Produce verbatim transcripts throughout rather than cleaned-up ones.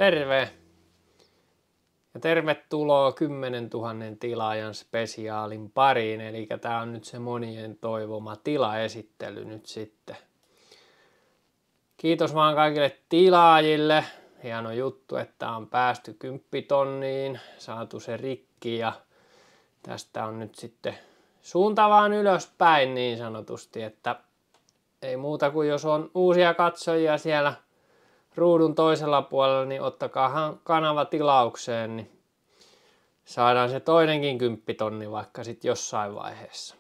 Terve! Ja tervetuloa kymmenentuhannen tilaajan spesiaalin pariin, eli tää on nyt se monien toivoma tilaesittely nyt sitten. Kiitos vaan kaikille tilaajille. Hieno juttu, että on päästy kymppitonniin, saatu se rikki ja tästä on nyt sitten suunta vaan ylöspäin niin sanotusti, että ei muuta kuin jos on uusia katsojia siellä ruudun toisella puolella, niin ottakaa kanava tilaukseen, niin saadaan se toinenkin kymppitonni vaikka sitten jossain vaiheessa.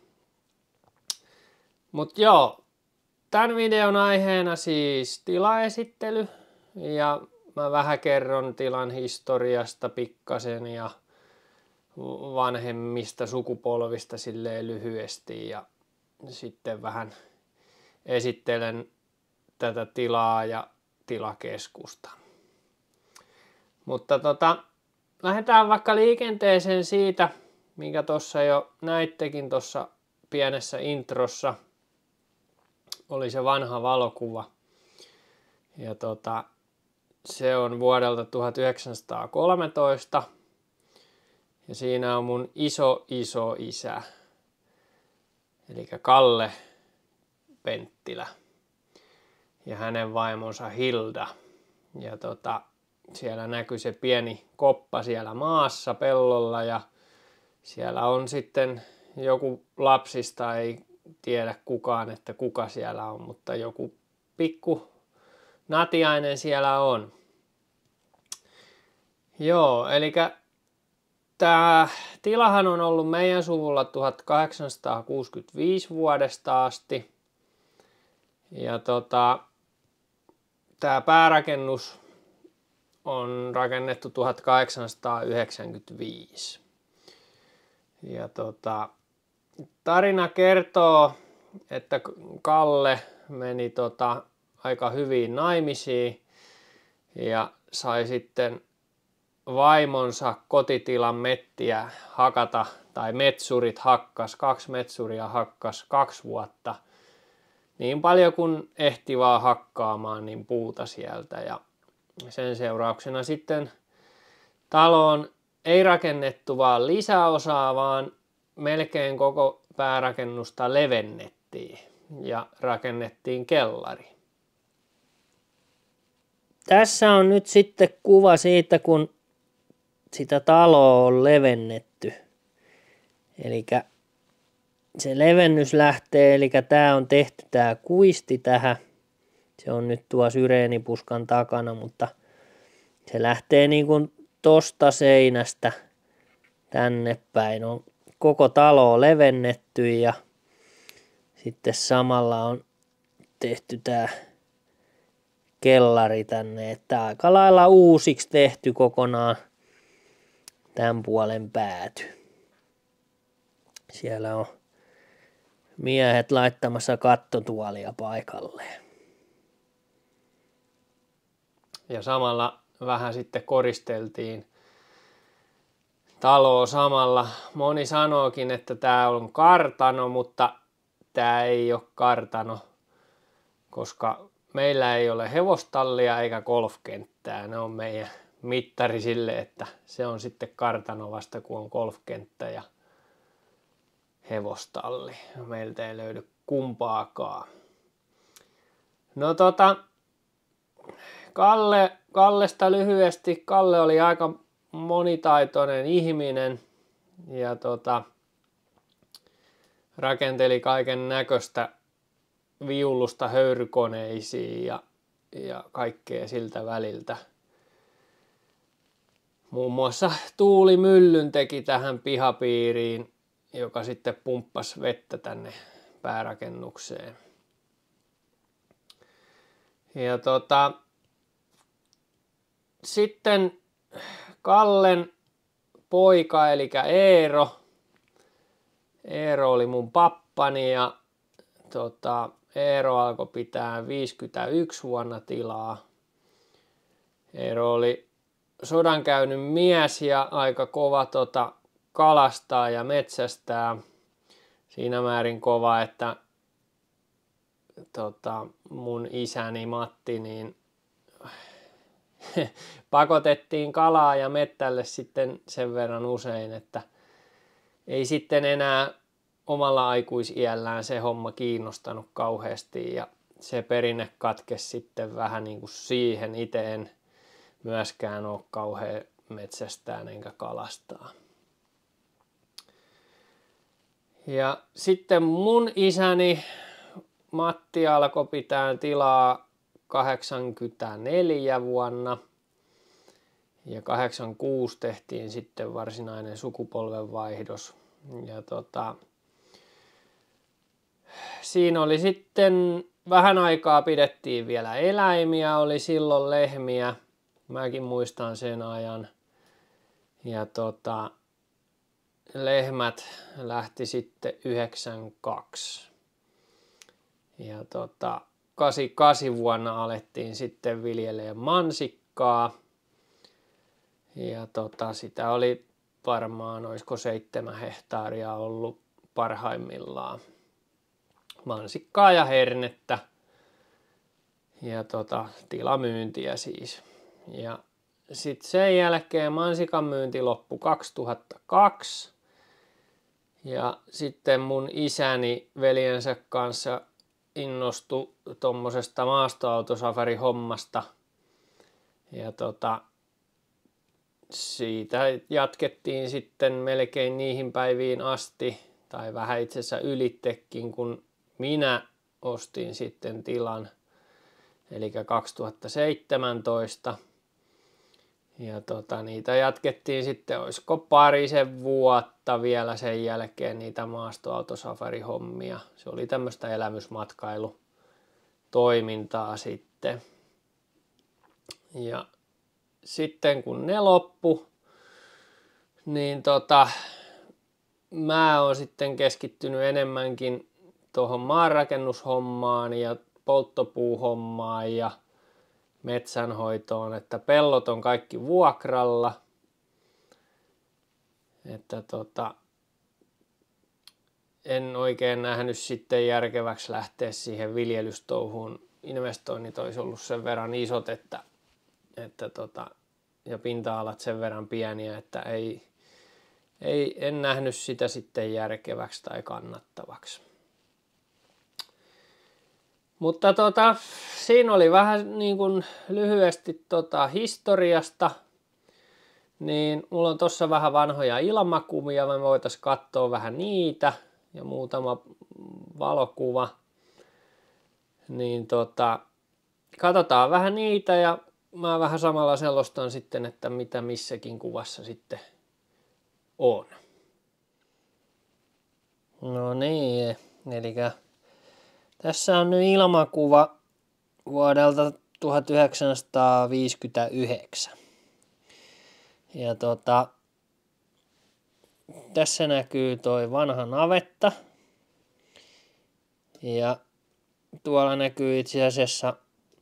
Mut joo, tämän videon aiheena siis tilaesittely ja mä vähän kerron tilan historiasta pikkasen ja vanhemmista sukupolvista silleen lyhyesti ja sitten vähän esittelen tätä tilaa ja tilakeskusta. Mutta tota, lähdetään vaikka liikenteeseen siitä, minkä tuossa jo näittekin tuossa pienessä introssa. Oli se vanha valokuva. Ja tota, se on vuodelta tuhatyhdeksänsataakolmetoista. Ja siinä on mun iso iso isä. Eli Kalle Penttilä. Ja hänen vaimonsa Hilda. Ja tota, siellä näkyy se pieni koppa siellä maassa pellolla ja siellä on sitten joku lapsista, ei tiedä kukaan, että kuka siellä on, mutta joku pikku natiainen siellä on. Joo, eli tämä tilahan on ollut meidän suvulla tuhatkahdeksansataakuusikymmentäviisi vuodesta asti. Ja tota, tämä päärakennus on rakennettu tuhatkahdeksansataayhdeksänkymmentäviisi. Ja tota, tarina kertoo, että Kalle meni tota, aika hyvin naimisiin ja sai sitten vaimonsa kotitilan mettiä hakata, tai metsurit hakkas, kaksi metsuria hakkas kaksi vuotta. Niin paljon kuin ehti vaan hakkaamaan niin puuta sieltä ja sen seurauksena sitten taloon ei rakennettu vaan lisäosaa, vaan melkein koko päärakennusta levennettiin ja rakennettiin kellari. Tässä on nyt sitten kuva siitä, kun sitä taloa on levennetty. Eli se levennys lähtee, eli tämä on tehty tämä kuisti tähän. Se on nyt tuo syreenipuskan takana, mutta se lähtee niin kuin tosta seinästä tänne päin. On koko talo on levennetty ja sitten samalla on tehty tämä kellari tänne. Että aika lailla uusiksi tehty kokonaan tämän puolen pääty. Siellä on miehet laittamassa kattotuolia paikalleen. Ja samalla vähän sitten koristeltiin taloa samalla. Moni sanookin, että tämä on kartano, mutta tämä ei ole kartano, koska meillä ei ole hevostallia eikä golfkenttää. Ne on meidän mittari sille, että se on sitten kartano vasta kun on golfkenttä ja hevostalli. Meiltä ei löydy kumpaakaan. No tota, Kalle, Kallesta lyhyesti. Kalle oli aika monitaitoinen ihminen ja tota, rakenteli kaiken näköistä viulusta höyrykoneisiin ja, ja kaikkea siltä väliltä. Muun muassa tuulimyllyn teki tähän pihapiiriin, joka sitten pumppasi vettä tänne päärakennukseen. Ja tota, sitten Kallen poika eli Eero. Eero oli mun pappani ja tota, Eero alkoi pitää viisikymmentäyksi vuonna tilaa. Eero oli sodankäynnin mies ja aika kova tota, kalastaa ja metsästää. Siinä määrin kova, että tota, mun isäni Matti niin pakotettiin kalaa ja mettälle sitten sen verran usein, että ei sitten enää omalla aikuisiällään se homma kiinnostanut kauheasti ja se perinne katkesi sitten vähän niin kuin siihen. Itse en myöskään ole kauhean metsästään enkä kalastaa. Ja sitten mun isäni Matti alkoi pitää tilaa kahdeksankymmentäneljä vuonna ja kahdeksankymmentäkuusi tehtiin sitten varsinainen sukupolvenvaihdos. Ja tota, siinä oli sitten vähän aikaa pidettiin vielä eläimiä, oli silloin lehmiä. Mäkin muistan sen ajan. Ja tota, lehmät lähti sitten yhdeksänkymmentäkaksi. Ja tota, kahdeksankymmentäkahdeksan vuonna alettiin sitten viljelemään mansikkaa. Ja tota, sitä oli varmaan, olisiko seitsemän hehtaaria ollut parhaimmillaan. Mansikkaa ja hernettä. Ja tota, tilamyyntiä siis. Ja sitten sen jälkeen mansikan myynti loppui kaksituhattakaksi. Ja sitten mun isäni veljensä kanssa innostui tommosesta maastoautosafari-hommasta. Ja tota, siitä jatkettiin sitten melkein niihin päiviin asti, tai vähän itse asiassa ylittekin, kun minä ostin sitten tilan, eli kaksituhattaseitsemäntoista. Ja tota, niitä jatkettiin sitten, olisiko parisen vuotta vielä sen jälkeen niitä maastoautosafari-hommia. Se oli tämmöistä elämysmatkailutoimintaa sitten. Ja sitten kun ne loppu, niin tota, mä oon sitten keskittynyt enemmänkin tuohon maanrakennushommaan ja polttopuuhommaan ja metsänhoitoon, että pellot on kaikki vuokralla. Että tota, en oikein nähnyt sitten järkeväksi lähteä siihen viljelystouhuun. Investoinnit olisi ollut sen verran isot, että, että tota, ja pinta-alat sen verran pieniä, että ei, ei, en nähnyt sitä sitten järkeväksi tai kannattavaksi. Mutta tota, siinä oli vähän niin kuin lyhyesti tota historiasta, niin mulla on tossa vähän vanhoja ilmakuvia, me voitaisiin katsoa vähän niitä ja muutama valokuva. Niin tota, katsotaan vähän niitä ja mä vähän samalla selostan sitten, että mitä missäkin kuvassa sitten on. No niin, eli tässä on nyt ilmakuva vuodelta tuhatyhdeksänsataaviisikymmentäyhdeksän. Ja tota, tässä näkyy toi vanha navetta. Ja tuolla näkyy itse asiassa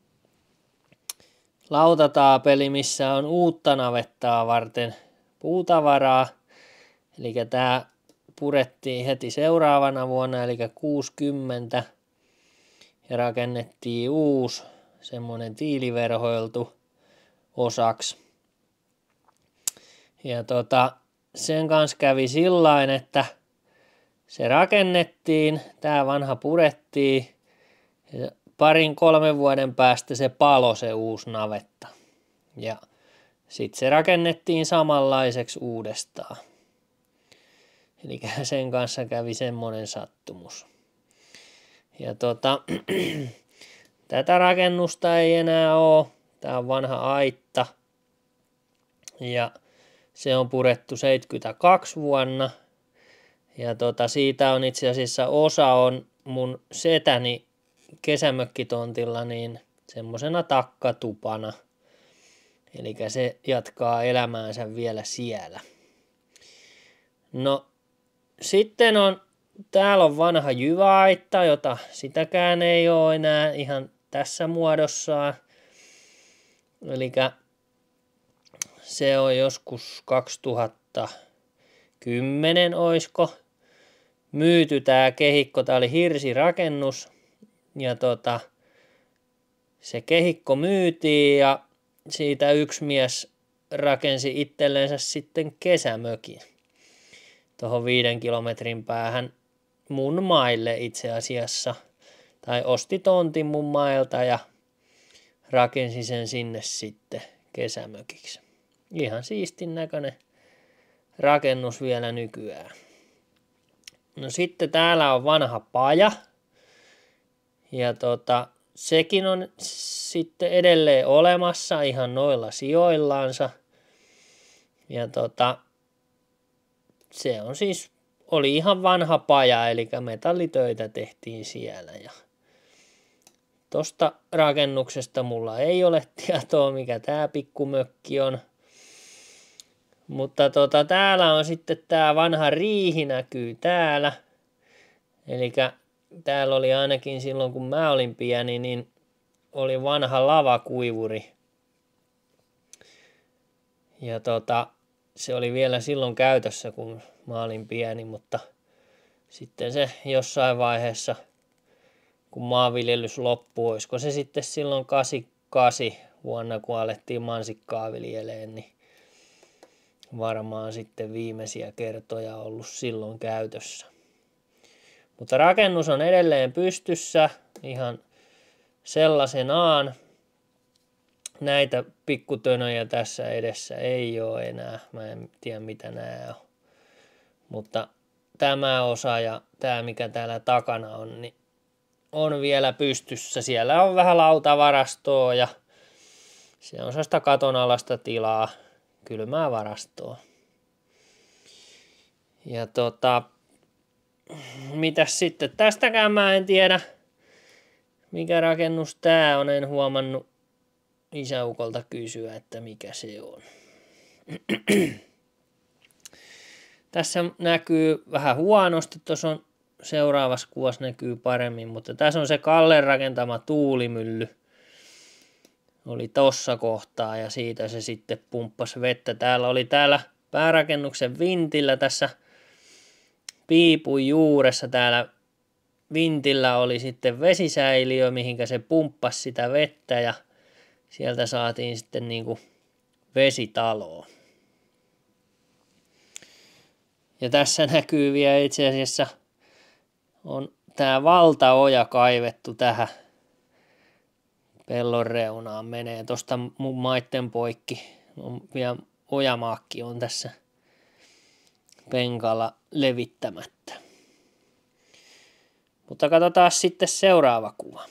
lautataapeli, missä on uutta navettaa varten puutavaraa. Eli tää purettiin heti seuraavana vuonna, eli kuusikymmentä. Ja rakennettiin uusi semmonen tiiliverhoiltu osaksi. Ja tota, sen kanssa kävi sillain, että se rakennettiin, tää vanha purettiin. Ja parin kolmen vuoden päästä se palo se uusi navetta. Ja sitten se rakennettiin samanlaiseksi uudestaan. Eli sen kanssa kävi semmoinen sattumus. Ja tota, tätä rakennusta ei enää ole. Tää on vanha aitta. Ja se on purettu seitsemänkymmentäkaksi vuonna. Ja tota, siitä on itse asiassa osa on mun setäni kesämökkitontilla niin semmosena takkatupana. Eli se jatkaa elämäänsä vielä siellä. No sitten on, täällä on vanha jyväaitta, jota sitäkään ei ole enää ihan tässä muodossaan. Eli se on joskus kaksituhattakymmenen oisko myyty tää kehikko. Tää oli hirsirakennus ja tota, se kehikko myytiin ja siitä yksi mies rakensi itsellensä sitten kesämökin tuohon viiden kilometrin päähän mun maille itse asiassa. Tai osti tontin mun mailta ja rakensi sen sinne sitten kesämökiksi. Ihan siistin näköinen rakennus vielä nykyään. No sitten täällä on vanha paja. Ja tota, sekin on sitten edelleen olemassa ihan noilla sijoillaansa. Ja tota, se on siis, oli ihan vanha paja, eli metallitöitä tehtiin siellä. Ja tosta rakennuksesta mulla ei ole tietoa, mikä tää pikkumökki on. Mutta tota, täällä on sitten tää vanha riihi näkyy täällä. Eli täällä oli ainakin silloin, kun mä olin pieni, niin oli vanha lavakuivuri. Ja tota, se oli vielä silloin käytössä, kun mä olin pieni, mutta sitten se jossain vaiheessa, kun maanviljelys loppui, olisiko se sitten silloin kahdeksankymmentäkahdeksan vuonna, kun alettiin mansikkaa viljeleen, niin varmaan sitten viimeisiä kertoja ollut silloin käytössä. Mutta rakennus on edelleen pystyssä ihan sellaisenaan. Näitä pikkutönöjä tässä edessä ei ole enää. Mä en tiedä mitä nämä on. Mutta tämä osa ja tämä mikä täällä takana on, niin on vielä pystyssä. Siellä on vähän lautavarastoa ja se on sellaista katonalasta tilaa, kylmää varastoa. Ja tota, mitäs sitten tästäkään mä en tiedä, mikä rakennus tää on, en huomannut isäukolta kysyä, että mikä se on. Tässä näkyy vähän huonosti, tuossa on seuraavassa kuvassa näkyy paremmin, mutta tässä on se Kallen rakentama tuulimylly. Oli tossa kohtaa ja siitä se sitten pumppasi vettä. Täällä oli täällä päärakennuksen vintillä tässä piipun juuressa täällä vintillä oli sitten vesisäiliö, mihinkä se pumppasi sitä vettä ja sieltä saatiin sitten niinku vesitaloa. Ja tässä näkyy vielä itse asiassa on tää valtaoja kaivettu tähän pellon reunaan, menee tosta mun maitten poikki. On vielä ojamaakki on tässä penkalla levittämättä. Mutta katsotaan sitten seuraava kuva.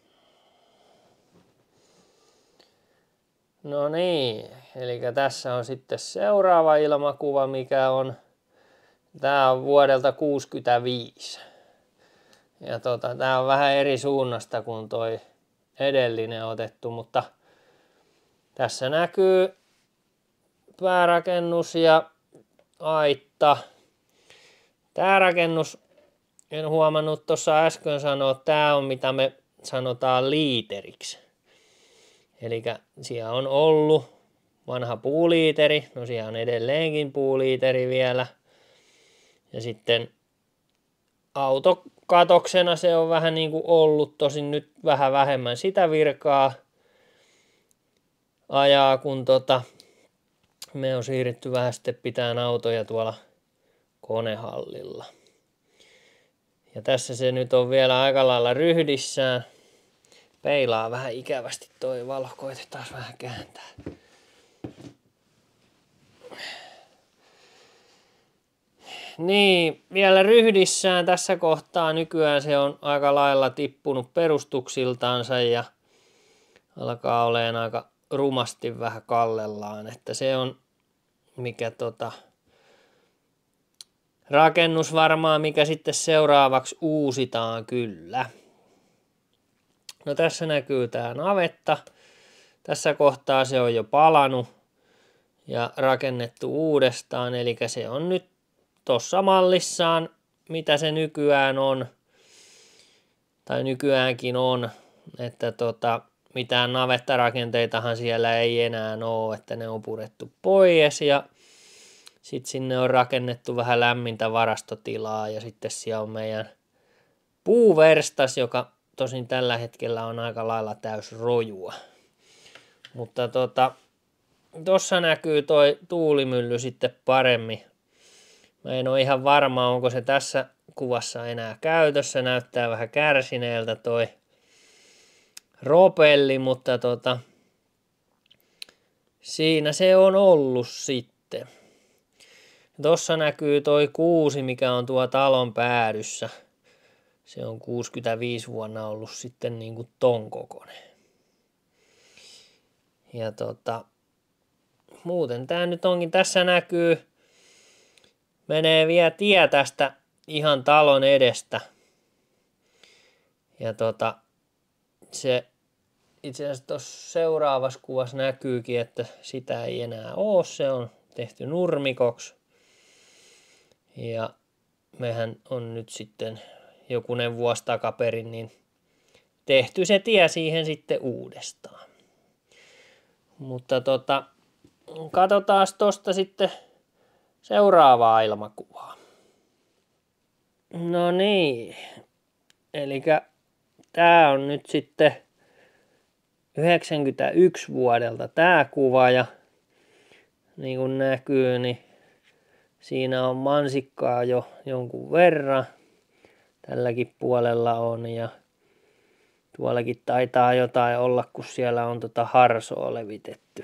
No niin, eli tässä on sitten seuraava ilmakuva, mikä on, tää on vuodelta kuusikymmentäviisi. Ja tota, tää on vähän eri suunnasta kuin toi edellinen otettu, mutta tässä näkyy päärakennus ja aitta. Tää rakennus, en huomannut tuossa äsken sanoa, tää on mitä me sanotaan liiteriksi. Eli siellä on ollut vanha puuliiteri, no siellä on edelleenkin puuliiteri vielä. Ja sitten autokatoksena se on vähän niin kuin ollut, tosin nyt vähän vähemmän sitä virkaa ajaa, kun tota, me on siirretty vähän sitten pitämään autoja tuolla konehallilla. Ja tässä se nyt on vielä aika lailla ryhdissään. Peilaa vähän ikävästi toi valo, koitetaan vähän kääntää. Niin, vielä ryhdissään tässä kohtaa nykyään se on aika lailla tippunut perustuksiltaansa ja alkaa olemaan aika rumasti vähän kallellaan, että se on mikä tota rakennus varmaan, mikä sitten seuraavaksi uusitaan kyllä. No tässä näkyy tää navetta. Tässä kohtaa se on jo palanut ja rakennettu uudestaan, eli se on nyt tuossa mallissaan, mitä se nykyään on, tai nykyäänkin on, että tota, mitään navettarakenteitahan siellä ei enää ole, että ne on purettu pois ja sitten sinne on rakennettu vähän lämmintä varastotilaa ja sitten siellä on meidän puuverstas, joka tosin tällä hetkellä on aika lailla täys rojua. Mutta tota, tossa näkyy toi tuulimylly sitten paremmin. Mä en ole ihan varma, onko se tässä kuvassa enää käytössä. Näyttää vähän kärsineeltä toi ropelli, mutta tota, siinä se on ollut sitten. Tossa näkyy toi kuusi, mikä on tuo talon päädyssä. Se on kuusikymmentäviisi vuonna ollut sitten niin kuin ton kokoinen. Ja tota, muuten tää nyt onkin, tässä näkyy, menee vielä tie tästä ihan talon edestä. Ja tota, se itse asiassa tuossa seuraavassa kuvassa näkyykin, että sitä ei enää ole. Se on tehty nurmikoksi. Ja mehän on nyt sitten jokunen vuosi takaperin niin tehty se tie siihen sitten uudestaan. Mutta tota, katsotaan tosta sitten seuraavaa ilmakuvaa. No niin, eli tää on nyt sitten yhdeksänkymmentäyksi vuodelta tää kuva ja niin kuin näkyy, niin siinä on mansikkaa jo jonkun verran. Tälläkin puolella on ja tuollakin taitaa jotain olla, kun siellä on tota harsoa levitetty.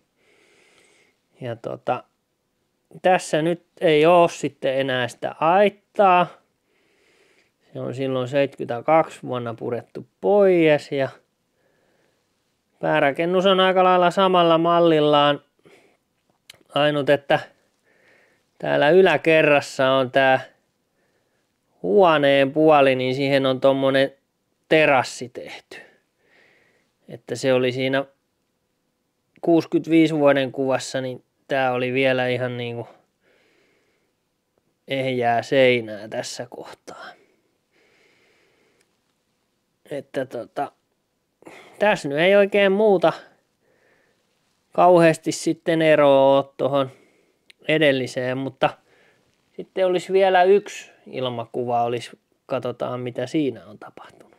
Ja tota, tässä nyt ei ole sitten enää sitä aittaa. Se on silloin seitsemänkymmentäkaksi vuonna purettu pois ja päärakennus on aika lailla samalla mallillaan. Ainut, että täällä yläkerrassa on tää huoneen puoli, niin siihen on tommonen terassi tehty. Että se oli siinä kuusikymmentäviisi vuoden kuvassa, niin tää oli vielä ihan niinku ehjää seinää tässä kohtaa. Että tota, tässä nyt ei oikein muuta kauheasti sitten eroa tuohon edelliseen, mutta sitten olisi vielä yksi ilmakuva, olisi, katsotaan mitä siinä on tapahtunut.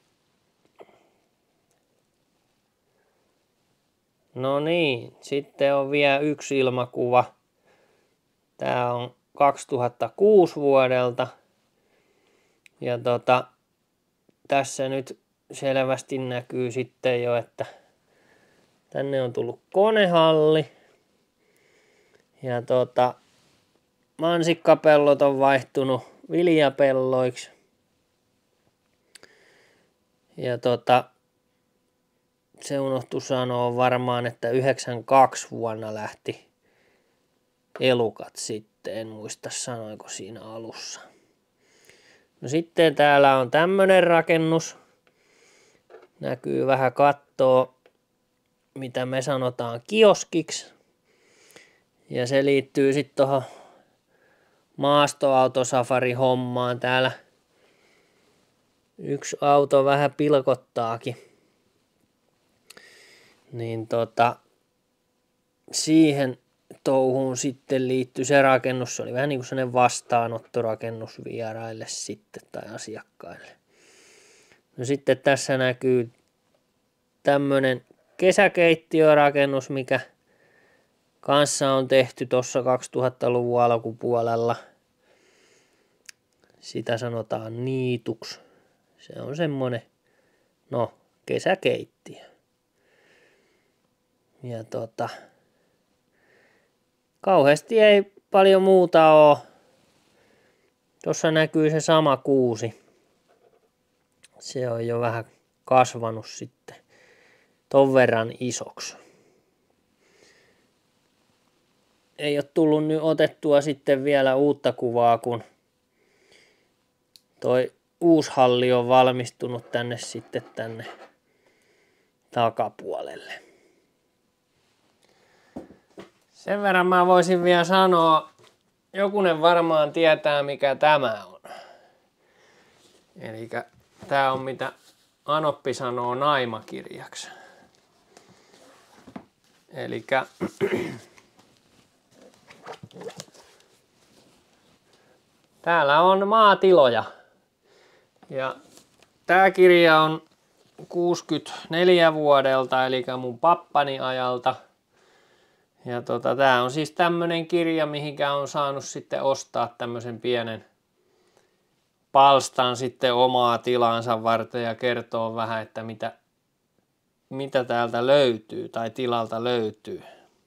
No niin, sitten on vielä yksi ilmakuva. Tämä on kaksituhattakuusi vuodelta. Ja tota, tässä nyt selvästi näkyy sitten jo, että tänne on tullut konehalli. Ja tota, mansikkapellot on vaihtunut viljapelloiksi. Ja tota, se unohtui sanoa varmaan, että yhdeksänkymmentäkaksi vuonna lähti elukat sitten. En muista sanoiko siinä alussa. No sitten täällä on tämmönen rakennus. Näkyy vähän kattoa, mitä me sanotaan kioskiksi. Ja se liittyy sitten tuohon maastoautosafari-hommaan. Täällä yksi auto vähän pilkottaakin. Niin tota, siihen touhuun sitten liittyy se rakennus. Se oli vähän niin kuin sellainen vastaanottorakennus vieraille sitten tai asiakkaille. No sitten tässä näkyy tämmönen kesäkeittiörakennus, mikä kanssa on tehty tuossa kaksituhattaluvun alkupuolella. Sitä sanotaan niituksi. Se on semmonen, no, kesäkeittiö. Ja tota, kauheasti ei paljon muuta oo. Tuossa näkyy se sama kuusi. Se on jo vähän kasvanut sitten ton verran isoksi. Ei ole tullut nyt otettua sitten vielä uutta kuvaa, kun toi uusi halli on valmistunut tänne sitten tänne takapuolelle. Sen verran mä voisin vielä sanoa, jokunen varmaan tietää mikä tämä on. Elikkä tää on mitä Anoppi sanoo naimakirjaksi. Elikkä täällä on maatiloja. Ja tää kirja on kuusikymmentäneljä vuodelta, eli mun pappani ajalta. Ja tota, tää on siis tämmönen kirja, mihinkä on saanut sitten ostaa tämmöisen pienen palstan sitten omaa tilansa varten ja kertoo vähän, että mitä, mitä täältä löytyy tai tilalta löytyy.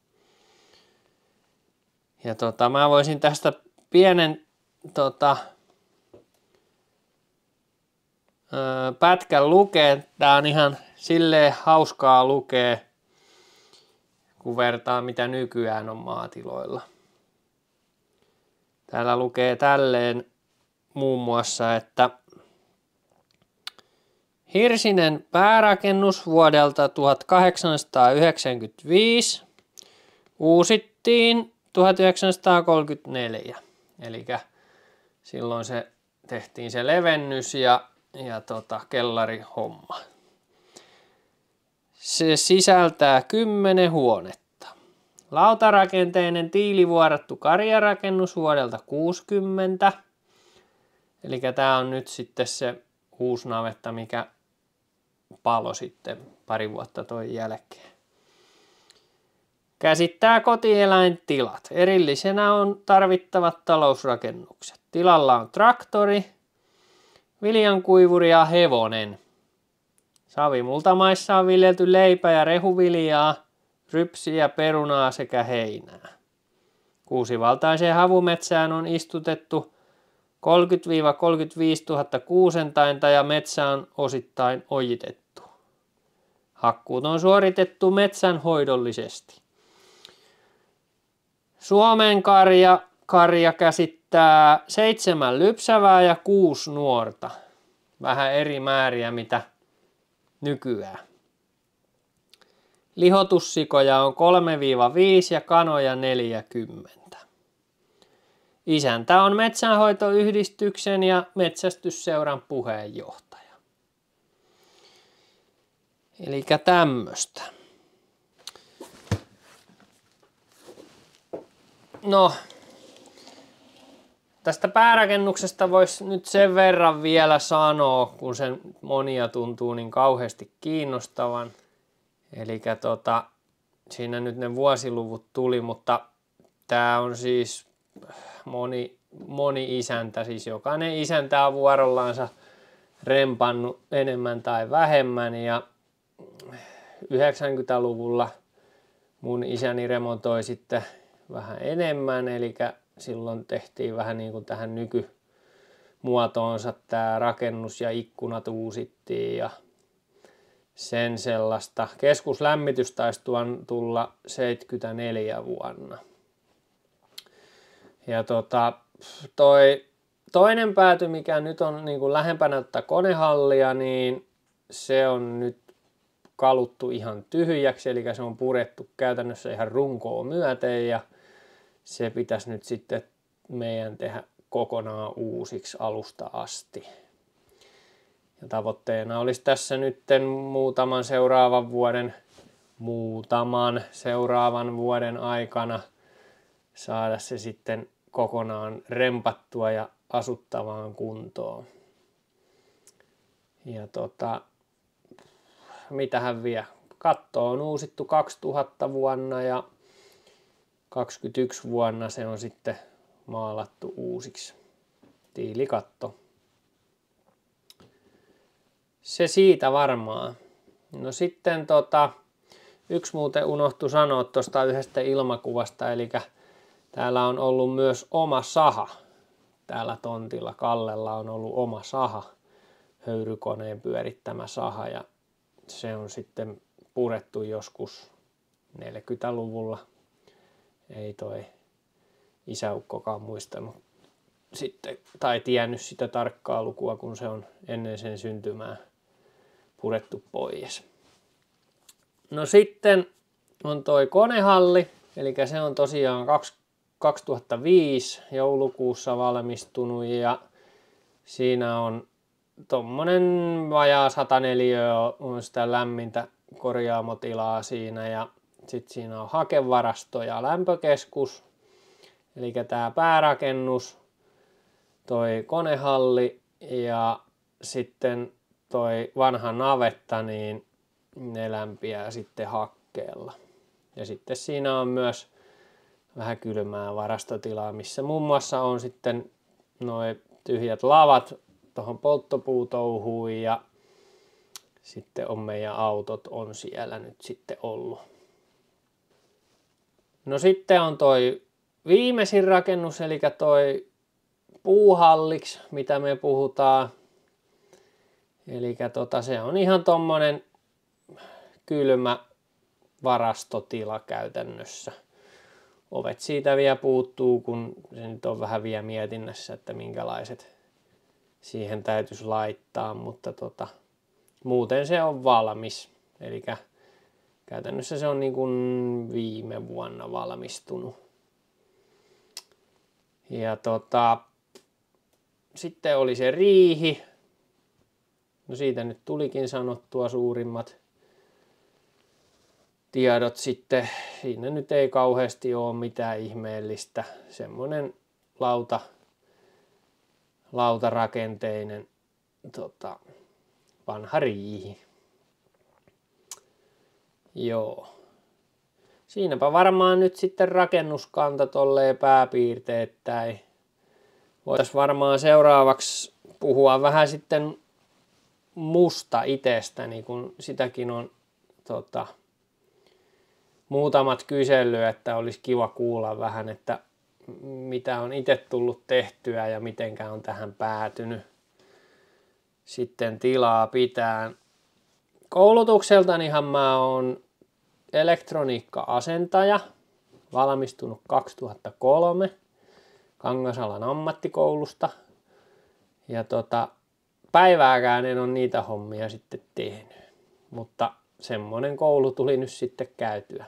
Ja tota, mä voisin tästä pienen tota, öö, pätkän lukea. Tää on ihan silleen hauskaa lukea, kun vertaa mitä nykyään on maatiloilla. Täällä lukee tälleen muun muassa, että Hirsinen päärakennus vuodelta tuhatkahdeksansataayhdeksänkymmentäviisi uusittiin tuhatyhdeksänsataakolmekymmentäneljä. Eli silloin se tehtiin se levennys ja, ja tota, kellarihomma. Se sisältää kymmenen huonetta. Lautarakenteinen tiilivuorattu karjarakennus vuodelta kuusikymmentä. Eli tämä on nyt sitten se uusi navetta, mikä palo sitten pari vuotta toi jälkeen. Käsittää kotieläintilat. Erillisenä on tarvittavat talousrakennukset. Tilalla on traktori, viljankuivuri ja hevonen. Savimultamaissa on viljelty leipä- ja rehuviljaa, rypsiä, perunaa sekä heinää. Kuusivaltaiseen havumetsään on istutettu kolmekymmentä kolmekymmentäviisi tuhatta kuusentainta ja metsä on osittain ojitettu. Hakkuut on suoritettu metsänhoidollisesti. Suomen karja, karja käsittää seitsemän lypsävää ja kuusi nuorta. Vähän eri määriä mitä nykyään. Lihotussikoja on kolme viisi ja kanoja neljäkymmentä. Isäntä on metsänhoitoyhdistyksen ja metsästysseuran puheenjohtaja. Elikkä tämmöstä. No, tästä päärakennuksesta voisi nyt sen verran vielä sanoa, kun sen monia tuntuu niin kauheasti kiinnostavan. Elikkä tota, siinä nyt ne vuosiluvut tuli, mutta tää on siis moni, moni isäntä, siis jokainen isäntä on vuorollaansa rempannut enemmän tai vähemmän ja yhdeksänkymmentäluvulla mun isäni remontoi sitten vähän enemmän, eli silloin tehtiin vähän niin kuin tähän nykymuotoonsa tämä rakennus ja ikkunat uusittiin ja sen sellaista. Keskuslämmitys taisi tulla seitsemänkymmentäneljä vuonna. Ja tota, toi toinen pääty, mikä nyt on niin kuin lähempänä tätä konehallia, niin se on nyt kaluttu ihan tyhjäksi, eli se on purettu käytännössä ihan runkoa myöten ja se pitäisi nyt sitten meidän tehdä kokonaan uusiksi alusta asti. Ja tavoitteena olisi tässä nyt muutaman seuraavan vuoden, muutaman seuraavan vuoden aikana saada se sitten kokonaan rempattua ja asuttavaan kuntoon. Ja tota, mitähän vielä? Katto on uusittu kaksituhatta vuonna ja kaksikymmentäyksi vuonna se on sitten maalattu uusiksi. Tiilikatto. Se siitä varmaan. No sitten tota, yksi muuten unohtui sanoa tuosta yhdestä ilmakuvasta, eli täällä on ollut myös oma saha. Täällä tontilla Kallella on ollut oma saha, höyrykoneen pyörittämä saha ja se on sitten purettu joskus neljäkymmentäluvulla. Ei toi isäukkokaan muistanut sitten, tai tiennyt sitä tarkkaa lukua, kun se on ennen sen syntymää purettu pois. No sitten on toi konehalli, eli se on tosiaan kaksituhattaviisi joulukuussa valmistunut ja siinä on tommonen vajaa sata neliötä on sitä lämmintä korjaamotilaa siinä ja sitten siinä on hakevarasto ja lämpökeskus, eli tämä päärakennus, toi konehalli ja sitten toi vanha navetta, niin ne lämpiää sitten hakkeella. Ja sitten siinä on myös vähän kylmää varastotilaa, missä muun muassa on sitten nuo tyhjät lavat tuohon polttopuutouhuun ja sitten on meidän autot on siellä nyt sitten ollut. No sitten on toi viimeisin rakennus, eli toi puuhalliksi, mitä me puhutaan. Eli tota, se on ihan tommonen kylmä varastotila käytännössä. Ovet siitä vielä puuttuu, kun se nyt on vähän vielä mietinnässä, että minkälaiset siihen täytyisi laittaa, mutta tota, muuten se on valmis. Eli käytännössä se on niin kuin viime vuonna valmistunut. Ja tota, sitten oli se riihi. No siitä nyt tulikin sanottua suurimmat tiedot sitten. Siinä nyt ei kauheasti ole mitään ihmeellistä. Semmoinen lauta, lautarakenteinen tota, vanha riihi. Joo. Siinäpä varmaan nyt sitten rakennuskanta tolleen pääpiirteittäin. Voitaisiin varmaan seuraavaksi puhua vähän sitten musta itsestäni, kun sitäkin on tota, muutamat kysely, että olisi kiva kuulla vähän, että mitä on itse tullut tehtyä ja mitenkä on tähän päätynyt sitten tilaa pitää. Koulutukseltanihan mä oon elektroniikka-asentaja, valmistunut kaksituhattakolme Kangasalan ammattikoulusta. Ja tota, päivääkään en ole niitä hommia sitten tehnyt, mutta semmoinen koulu tuli nyt sitten käytyä.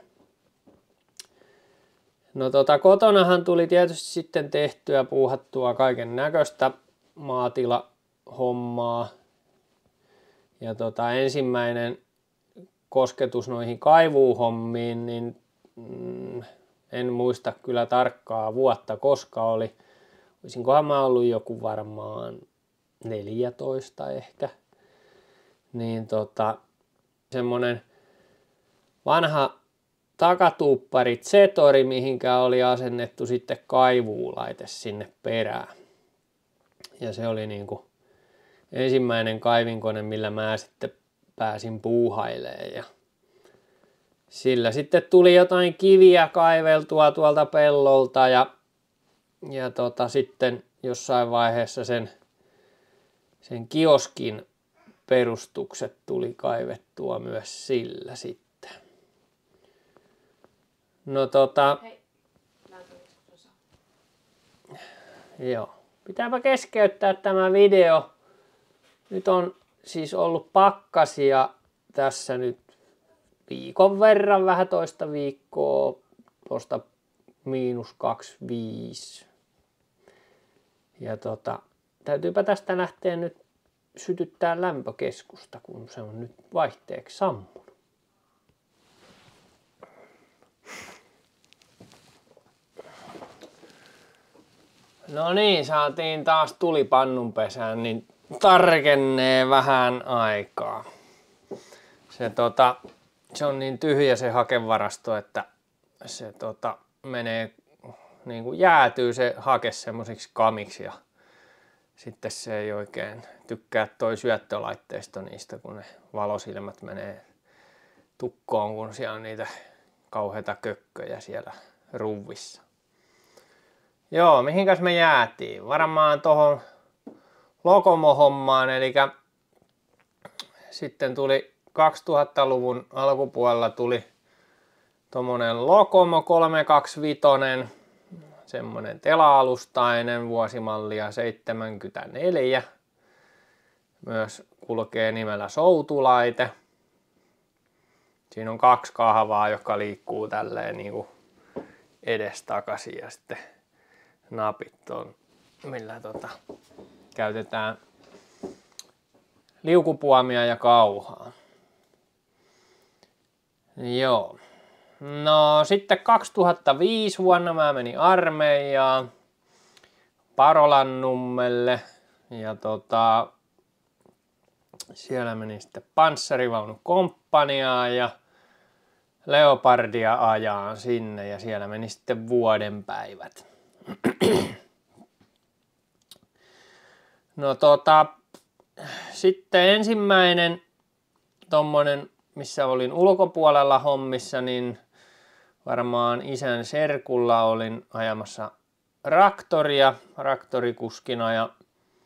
No tota, kotonahan tuli tietysti sitten tehtyä, puuhattua kaiken näköistä maatilahommaa. Ja tota, ensimmäinen kosketus noihin kaivuuhommiin, niin mm, en muista kyllä tarkkaa vuotta, koska oli. Olisinkohan mä ollut joku varmaan neljätoista ehkä. Niin tota, semmonen vanha takatuuppari Zetori, mihinkä oli asennettu sitten kaivuulaite sinne perään. Ja se oli niinku ensimmäinen kaivinkone, millä mä sitten pääsin puuhailemaan. Ja sillä sitten tuli jotain kiviä kaiveltua tuolta pellolta ja, ja tota, sitten jossain vaiheessa sen, sen kioskin perustukset tuli kaivettua myös sillä sitten. No tota... Hei. Joo. Pitääpä keskeyttää tämä video. Nyt on siis ollut pakkasia tässä nyt viikon verran, vähän toista viikkoa, tuosta miinus kaksikymmentäviisi. Ja tota, täytyypä tästä lähteä nyt sytyttää lämpökeskusta, kun se on nyt vaihteeksi sammunut. No niin, saatiin taas tuli pannunpesään, niin tarkennee vähän aikaa. Se, tota, se on niin tyhjä se hakevarasto, että se tota, menee, niin kuin jäätyy se hake semmosiksi kamiksi ja sitten se ei oikein tykkää toi syöttölaitteisto niistä, kun ne valosilmät menee tukkoon, kun siellä on niitä kauheita kökköjä siellä ruvissa. Joo, mihinkäs me jäätiin? Varmaan tohon Lokomo-hommaan, eli sitten tuli kaksituhattaluvun alkupuolella tuli tommonen Lokomo kolmesataakaksikymmentäviisi, semmonen tela-alustainen, vuosimallia seitsemänkymmentäneljä. Myös kulkee nimellä soutulaite. Siinä on kaksi kahvaa, jotka liikkuu tälleen niinku edestakaisin ja sitten napit on, millä tota, käytetään liukupuomia ja kauhaa. Joo. No sitten kaksituhattaviisi vuonna mä menin armeijaan Parolannummelle ja tota, Siellä meni sitten panssarivaunukomppaniaa ja Leopardia ajaan sinne ja siellä meni sitten vuoden päivät. No tota, sitten ensimmäinen tommonen, missä olin ulkopuolella hommissa, niin varmaan isän serkulla olin ajamassa traktoria, traktorikuskina ja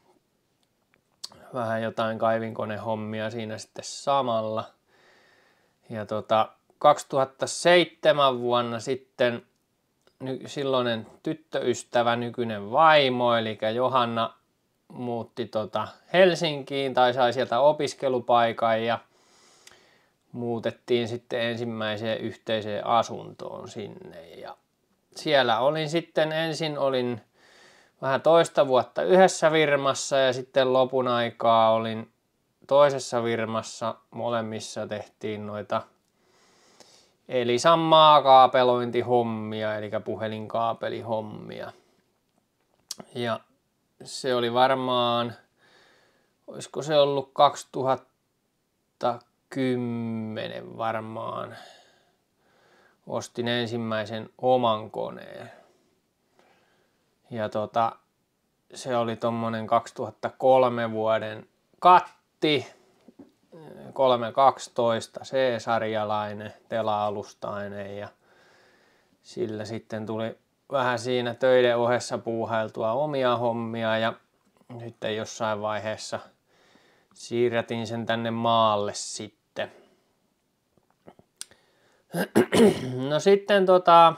vähän jotain kaivinkonehommia siinä sitten samalla. Ja tota, kaksituhattaseitsemän vuonna sitten silloinen tyttöystävä, nykyinen vaimo, eli Johanna muutti tota Helsinkiin tai sai sieltä opiskelupaikan ja muutettiin sitten ensimmäiseen yhteiseen asuntoon sinne. Ja siellä olin sitten ensin olin vähän toista vuotta yhdessä firmassa ja sitten lopun aikaa olin toisessa firmassa. Molemmissa tehtiin noita Elisan maakaapelointihommia, eli puhelinkaapelihommia. Ja se oli varmaan, olisiko se ollut kaksituhattakymmenen varmaan, ostin ensimmäisen oman koneen. Ja tota, se oli tommonen kaksituhattakolme vuoden katti, kolmesataakaksitoista C-sarjalainen, tela-alustainen ja sillä sitten tuli vähän siinä töiden ohessa puuhailtua omia hommia ja sitten jossain vaiheessa siirrätin sen tänne maalle sitten. No sitten tota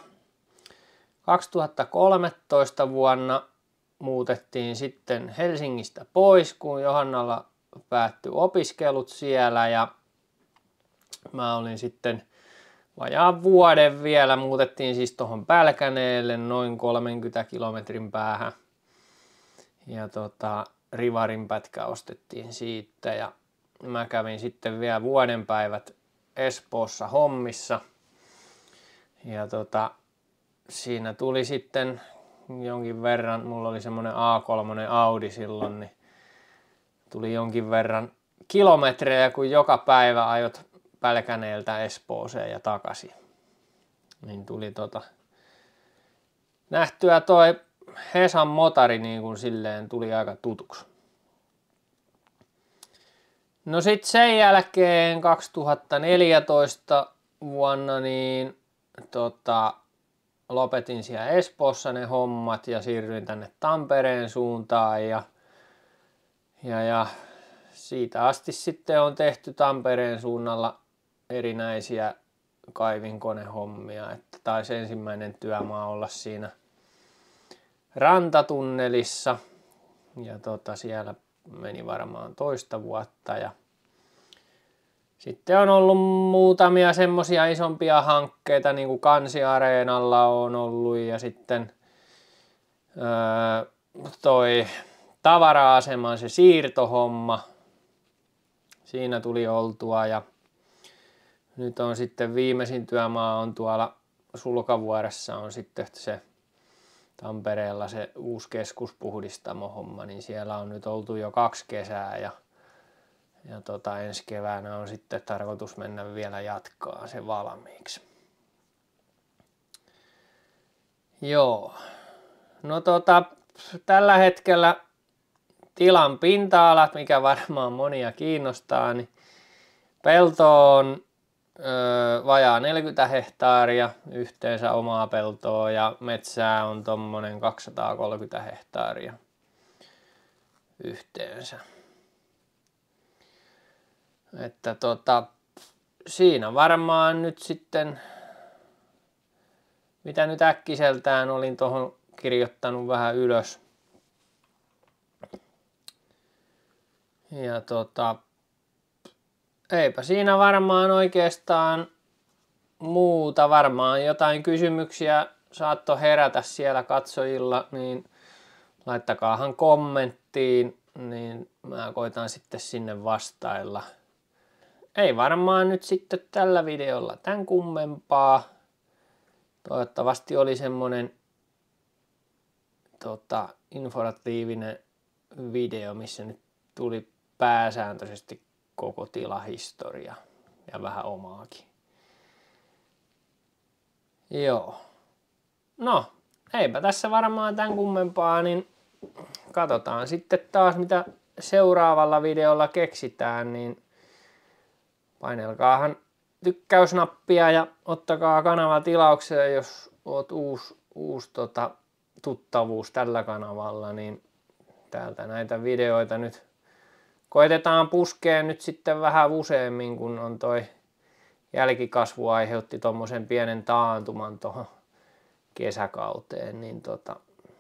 kaksituhattakolmetoista vuonna muutettiin sitten Helsingistä pois, kun Johannalla päättyi opiskelut siellä ja mä olin sitten vajaan vuoden vielä, muutettiin siis tuohon Pälkäneelle noin kolmenkymmenen kilometrin päähän ja tota, Rivarin pätkä ostettiin siitä ja mä kävin sitten vielä vuoden päivät Espoossa hommissa ja tota, siinä tuli sitten jonkin verran, mulla oli semmonen A kolme Audi silloin, niin tuli jonkin verran kilometrejä, kun joka päivä ajot Pälkäneeltä Espooseen ja takaisin. Niin tuli tota nähtyä toi Hesan motari niin kuin silleen tuli aika tutuksi. No sit sen jälkeen kaksituhattaneljätoista vuonna niin tota lopetin siellä Espoossa ne hommat ja siirryin tänne Tampereen suuntaan ja, ja, ja siitä asti sitten on tehty Tampereen suunnalla erinäisiä kaivinkonehommia, että taisi ensimmäinen työmaa olla siinä rantatunnelissa ja tota siellä meni varmaan toista vuotta ja sitten on ollut muutamia semmosia isompia hankkeita, niin kuin Kansiareenalla on ollut ja sitten öö, toi tavara-aseman se siirtohomma, siinä tuli oltua ja nyt on sitten viimeisin työmaa on tuolla Sulkavuoressa on sitten se Tampereella se uusi keskuspuhdistamo-homma, niin siellä on nyt oltu jo kaksi kesää ja Ja tota, ensi keväänä on sitten tarkoitus mennä vielä jatkaa se valmiiksi. Joo. No tota, tällä hetkellä tilan pinta-alat, mikä varmaan monia kiinnostaa, niin pelto on öö, vajaa neljäkymmentä hehtaaria yhteensä omaa peltoa ja metsää on tommonen kaksisataakolmekymmentä hehtaaria yhteensä. Että tota, siinä varmaan nyt sitten, mitä nyt äkkiseltään olin tuohon kirjoittanut vähän ylös. Ja tota, eipä siinä varmaan oikeastaan muuta, varmaan jotain kysymyksiä saattoi herätä siellä katsojilla, niin laittakaahan kommenttiin, niin mä koitan sitten sinne vastailla. Ei varmaan nyt sitten tällä videolla tän kummempaa. Toivottavasti oli semmonen tota, informatiivinen video, missä nyt tuli pääsääntöisesti koko tilahistoria ja vähän omaakin. Joo. No, eipä tässä varmaan tämän kummempaa, niin katsotaan sitten taas mitä seuraavalla videolla keksitään, niin painelkaahan tykkäysnappia ja ottakaa kanava tilaukseen, jos oot uusi, uusi tota, tuttavuus tällä kanavalla, niin täältä näitä videoita nyt koitetaan puskea nyt sitten vähän useammin, kun on toi jälkikasvu aiheutti tommosen pienen taantuman tuohon kesäkauteen, niin tota,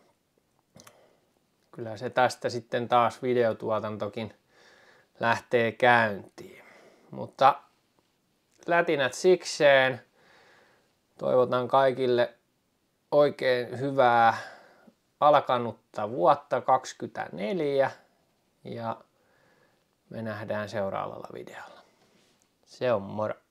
kyllä se tästä sitten taas videotuotantokin lähtee käyntiin. Mutta lätinät sikseen. Toivotan kaikille oikein hyvää alkanutta vuotta kaksikymmentäneljä ja me nähdään seuraavalla videolla. Se on moro!